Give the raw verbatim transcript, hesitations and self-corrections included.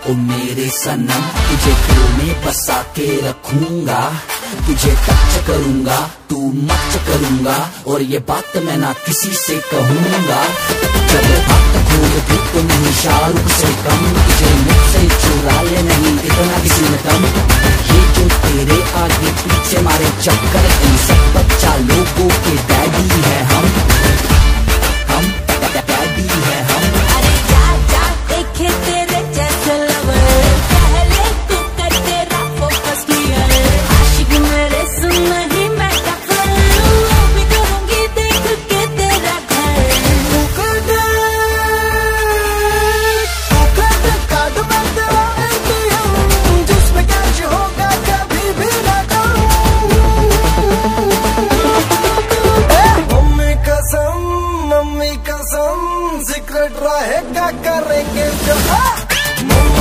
ओ मेरे सनम, तुझे दिल में बसा के रखूंगा, तुझे टच करूंगा, तू मच करूंगा, और ये बात मैं ना किसी से कहूंगा। जब बात खोल दी तो नहीं शाहरुख से कम, तुझे मुझसे चुरा ले नहीं इतना किसी ने दम। ये जो तेरे आगे पीछे मारे चक्कर, इन सब बच्चा लोगों के डैडी है हम, हम डैडी है हम। अरे जा जा देखे तेरे जैसे लवर, पहले तू कर तेरा फोकस क्लियर। आशिक मेरे सुन नहीं मैं टफर, भी करूंगी देख के तेरा घर। तू कर दे, तू कर दे काट मैं तेरा एटीएम, जिसमें कैश होगा कभी भी ना कम। मम्मी कसम, मम्मी कसम, सीक्रेट रहेगा करेंगे जो